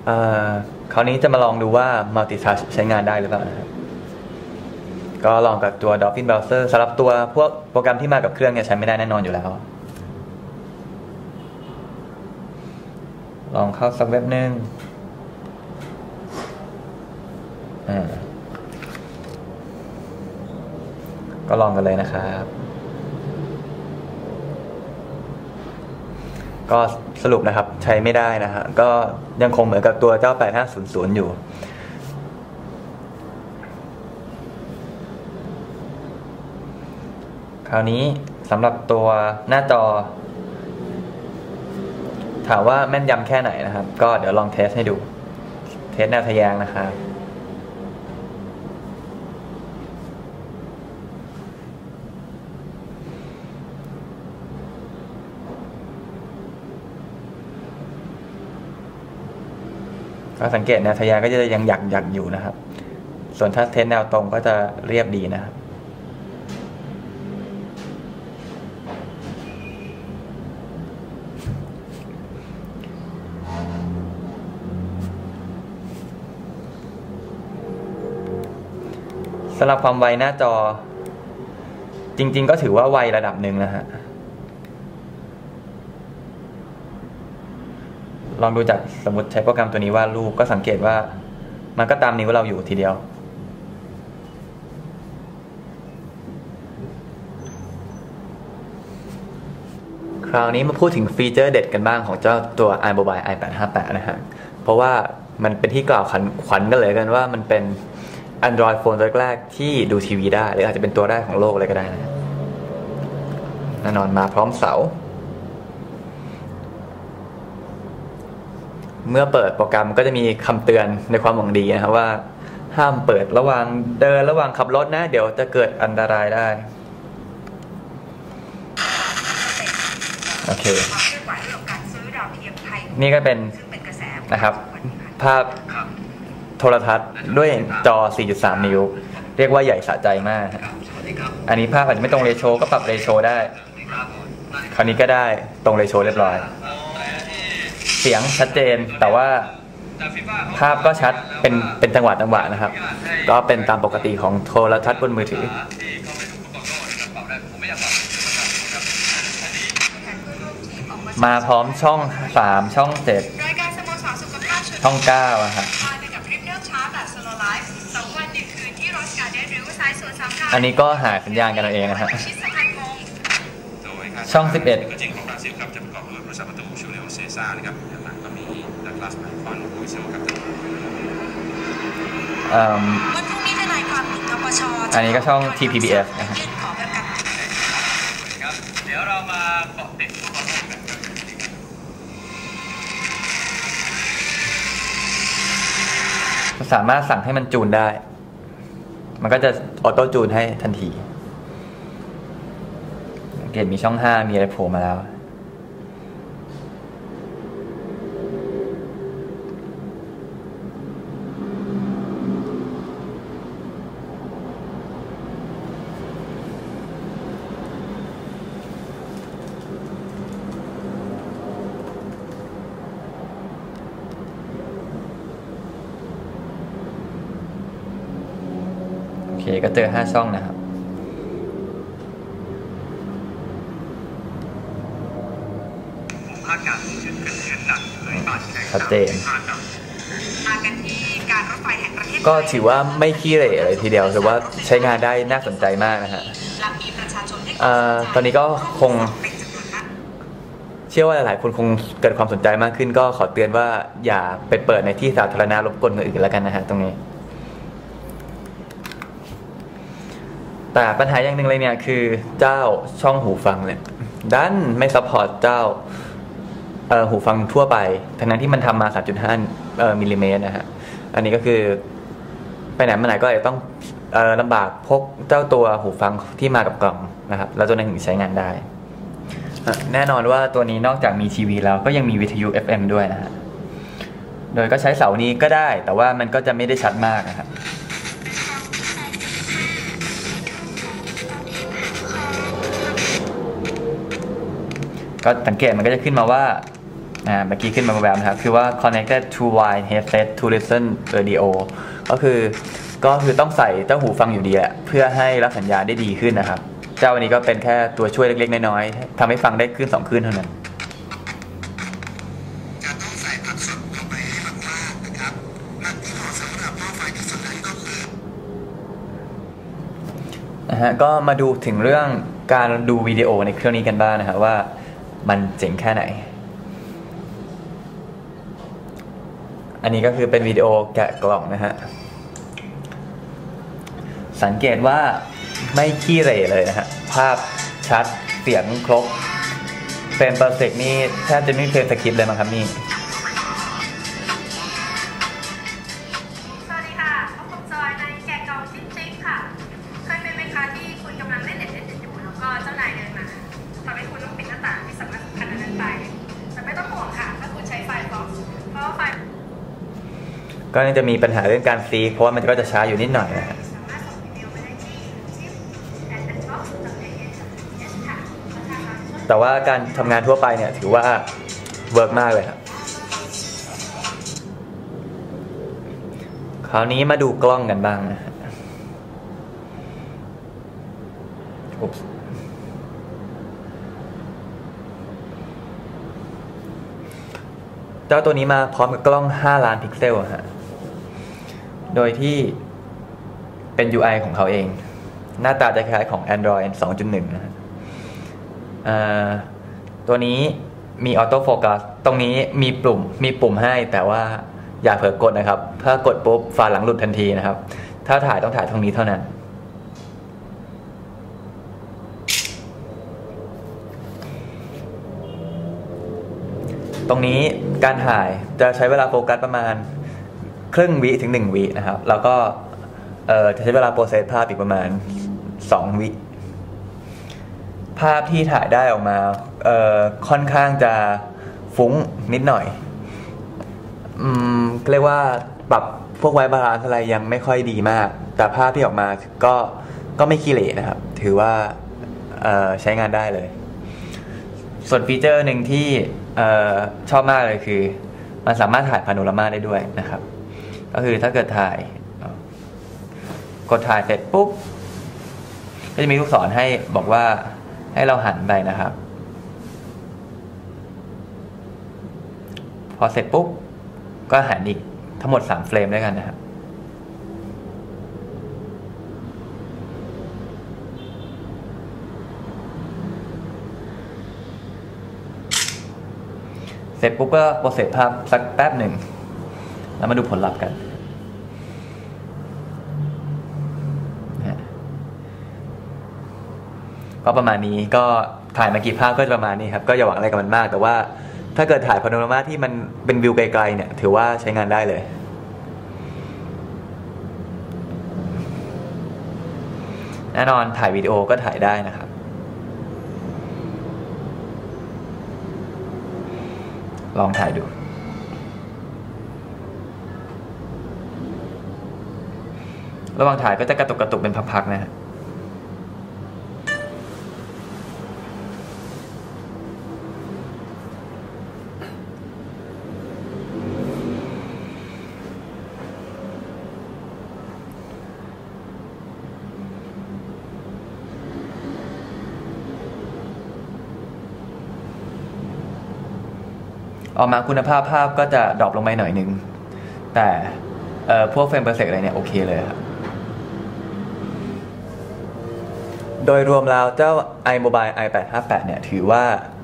คราวนี้จะมาลองดูว่า Multitouch ใช้งานได้หรือเปล่านะครับก็ลองกับตัว Dolphin Browser สำหรับตัวพวกโปรแกรมที่มากับเครื่องเนี่ยใช้ไม่ได้แน่นอนอยู่แล้วลองเข้าสักเว็บนึงก็ลองกันเลยนะครับก็สรุปนะครับใช้ไม่ได้นะฮะก็ยังคงเหมือนกับตัวเจ้า8500อยู่คราวนี้สำหรับตัวหน้าจอถามว่าแม่นยำแค่ไหนนะครับก็เดี๋ยวลองเทสให้ดูเทสแนวทะแยงนะครับก็สังเกตแนวทะแยงก็จะยังหยักอยู่นะครับส่วนถ้าเทสแนวตรงก็จะเรียบดีนะครับสำหรับความไวหน้าจอจริงๆก็ถือว่าไวระดับหนึ่งนะฮะลองดูจากสมมติใช้โปรแกรมตัวนี้วาดรูปก็สังเกตว่ามันก็ตามนิ้วเราอยู่ทีเดียวคราวนี้มาพูดถึงฟีเจอร์เด็ดกันบ้างของเจ้าตัว iMobile i858 นะฮะเพราะว่ามันเป็นที่กล่าวขวัญกันเลยกันว่ามันเป็น Android โฟนแรกๆที่ดูทีวีได้หรืออาจจะเป็นตัวแรกของโลกเลยก็ได้นะแน่นอนมาพร้อมเสาเมื่อเปิดโปรแกรมก็จะมีคำเตือนในความหวังดีนะครับว่าห้ามเปิดระหว่างเดินระหว่างขับรถนะเดี๋ยวจะเกิดอันตรายได้โอเคนี่ก็เป็นนะครับภาพโทรทัศน์ด้วยจอ 4.3 นิ้วเรียกว่าใหญ่สะใจมากอันนี้ภาพอาจจะไม่ตรงเรโชก็ปรับเรโชได้คราวนี้ก็ได้ตรงเรโชเรียบร้อยเสียงชัดเจนแต่ว่าภาพก็ชัดเป็นจังหวะนะครับก็เป็นตามปกติของโทรทัศน์บนมือถือมาพร้อมช่อง3ช่อง7ช่อง9อะครับอันนี้ก็หาสัญญาณกันเอาเองนะฮะช่อง11อันนี้ก็ช่อง TPBS นะฮะเดี๋ยวเรามาเกาะติดสามารถสั่งให้มันจูนได้มันก็จะออโต้จูนให้ทันทีเกตมีช่อง5มีอะไรโผล่มาแล้วก็เจอ5ช่องนะครับชัดเจนก็ถือว่าไม่ขี้เหร่เลยทีเดียวแต่ว่าใช้งานได้น่าสนใจมากนะฮะตอนนี้ก็คงเชื่อว่าหลายคนคงเกิดความสนใจมากขึ้นก็ขอเตือนว่าอย่าไปเปิดในที่สาธารณะรบกวนคนอื่นแล้วกันนะฮะตรงนี้แต่ปัญหาอย่างหนึ่งเลยเนี่ยคือเจ้าช่องหูฟังเนี่ยดันไม่ซัพพอร์ตเจ้าหูฟังทั่วไปทั้งนั้นที่มันทำมา 3.5 มิลลิเมตรนะฮะอันนี้ก็คือไปไหนมาไหนก็อาจจะต้องลำบากพกเจ้าตัวหูฟังที่มากับกล่องนะครับแล้วตัวนั้นถึงใช้งานได้แน่นอนว่าตัวนี้นอกจากมีทีวีแล้วก็ยังมีวิทยุ FM ด้วยนะฮะโดยก็ใช้เสานี้ก็ได้แต่ว่ามันก็จะไม่ได้ชัดมากนะครับก็สังเกตมันก็จะขึ้นมาว่าเมื่อกี้ขึ้นมาแบบนะครับคือว่า connected to wide headset to listen radio ก็คือต้องใส่เจ้าหูฟังอยู่ดีแหละเพื่อให้รับสัญญาณได้ดีขึ้นนะครับเจ้าวันนี้ก็เป็นแค่ตัวช่วยเล็กๆน้อยๆทำให้ฟังได้ขึ้น2 ขึ้นเท่านั้นจะต้องใส่ผักสดลงไปให้มากๆนะครับผักที่เหมาะสำหรับหม้อไฟที่สุดนั้นก็คือก็มาดูถึงเรื่องการดูวิดีโอในเครื่องนี้กันบ้างนะครับว่ามันเจ๋งแค่ไหนอันนี้ก็คือเป็นวิดีโอแกะกล่องนะฮะสังเกตว่าไม่ขี้เหร่เลยนะฮะภาพชัดเสียงครบเฟรมเปอร์เซกนี่แทบจะไม่เฟรมสคริปต์เลยมั้งครับนี่สวัสดีค่ะพบกับจอยในแกะกล่องจิ๊บค่ะเคยเป็นไหมคะที่คุณกำลังเล่นเน็ตอยู่แล้วก็เจ้านายเดินมาทำให้คุณต้องปิดหน้าต่างที่สำคัญนั้นไปแต่ไม่ต้องห่วงค่ะถ้าคุณใช้ไฟล์ Fox เพราะว่าไฟล์ก็จะมีปัญหาเรื่องการซีเพราะว่ามันก็จะช้าอยู่นิดหน่อยนะฮะแต่ว่าการทำงานทั่วไปเนี่ยถือว่าเวิร์กมากเลยครับคราวนี้มาดูกล้องกันบ้างนะเจ้าตัวนี้มาพร้อมกับกล้อง5 ล้านพิกเซลฮะโดยที่เป็น UI ของเขาเองหน้าตาจะคล้ายของ Android 2.1 นะฮะตัวนี้มีออโต้โฟกัสตรงนี้มีปุ่มให้แต่ว่าอย่าเผลอกดนะครับถ้ากดปุ๊บฝาหลังหลุดทันทีนะครับถ้าถ่ายต้องถ่ายตรงนี้เท่านั้นตรงนี้การถ่ายจะใช้เวลาโฟกัสประมาณครึ่งวิถึง1 วินะครับแล้วก็จะใช้เวลาโปรเซสภาพอีกประมาณ2 วิภาพที่ถ่ายได้ออกมาค่อนข้างจะฟุ้งนิดหน่อยเรียกว่าปรับพวกไวบาลานซ์อะไรยังไม่ค่อยดีมากแต่ภาพที่ออกมาก็ไม่ขี้เหร่นะครับถือว่าใช้งานได้เลยส่วนฟีเจอร์หนึ่งที่ชอบมากเลยคือมันสามารถถ่ายพาโนรามาได้ด้วยนะครับก็คือถ้าเกิดถ่ายกดถ่ายเสร็จปุ๊บก็จะมีลูกศรให้บอกว่าให้เราหันไปนะครับพอเสร็จปุ๊บก็หันอีกทั้งหมด3 เฟรมด้วยกันนะครับเสร็จปุ๊บก็โปรเซสภาพสักแป๊บหนึ่งแล้วมาดูผลลัพธ์กันก็ประมาณนี้ก็ถ่ายมากี่ภาพก็จะประมาณนี้ครับก็อย่าหวังอะไรกับมันมากแต่ว่าถ้าเกิดถ่ายพาโนรามาที่มันเป็นวิวไกลๆเนี่ยถือว่าใช้งานได้เลยแน่นอนถ่ายวิดีโอก็ถ่ายได้นะครับลองถ่ายดูระหว่างถ่ายก็จะกระตุกเป็นพักๆนะฮะออกมาคุณภาพภาพก็จะดรอปลงไปหน่อยนึงแต่พวกเฟรมเปอร์เซกอะไรเนี่ยโอเคเลยครับโดยรวมแล้วเจ้า iMobile i858 เนี่ยถือว่า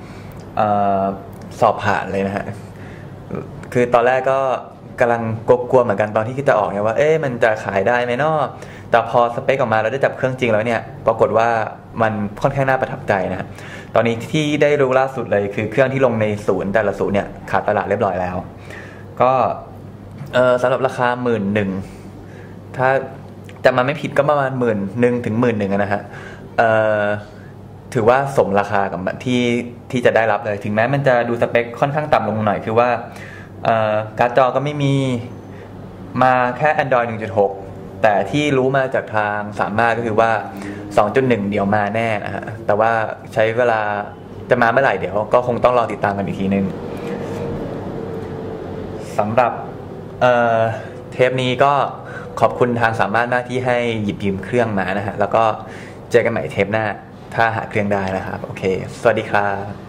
สอบผ่านเลยนะฮะคือตอนแรกก็กำลังกลัวเหมือนกันตอนที่คิดจะออกเนี่ยว่ามันจะขายได้ไหมเนาะแต่พอสเปคออกมาแล้วได้จับเครื่องจริงแล้วเนี่ยปรากฏว่ามันค่อนข้างน่าประทับใจนะตอนนี้ที่ได้รู้ล่าสุดเลยคือเครื่องที่ลงในศูนย์แต่ละศูนย์เนี่ยขาดตลาดเรียบร้อยแล้วก็สำหรับราคา11,000ถ้าจะมาไม่ผิดก็ประมาณ11,000 ถึง 11,000นะฮะถือว่าสมราคากับที่จะได้รับเลยถึงแม้มันจะดูสเปคค่อนข้างต่ำลงหน่อยคือว่าการ์ดจอก็ไม่มีมาแค่ Android 1.6 แต่ที่รู้มาจากทางสามารถก็คือว่า 2.1 เดี๋ยวมาแน่นะฮะแต่ว่าใช้เวลาจะมาเมื่อไหร่เดี๋ยวก็คงต้องรอติดตามกันอีกทีนึงสำหรับเทปนี้ก็ขอบคุณทางสามารถมากที่ให้หยิบยืมเครื่องมานะฮะแล้วก็เจอกันใหม่เทปหน้าถ้าหาเครื่องได้นะครับโอเคสวัสดีครับ